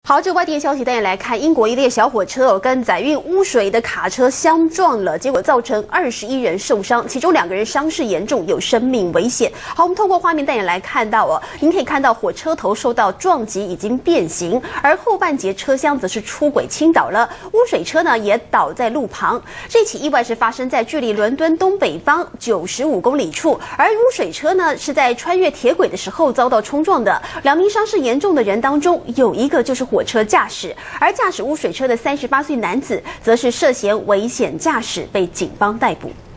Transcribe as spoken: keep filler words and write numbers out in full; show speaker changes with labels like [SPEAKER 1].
[SPEAKER 1] 好，这外电消息，带你来看，英国一列小火车哦跟载运污水的卡车相撞了，结果造成二十一人受伤，其中两个人伤势严重，有生命危险。好，我们透过画面带你来看到哦，您可以看到火车头受到撞击已经变形，而后半截车厢则是出轨倾倒了，污水车呢也倒在路旁。这起意外是发生在距离伦敦东北方九十五公里处，而污水车呢是在穿越铁轨的时候遭到冲撞的。两名伤势严重的人当中，有一个就是火车驾驶，而驾驶污水车的三十八岁男子则是涉嫌危险驾驶，被警方逮捕。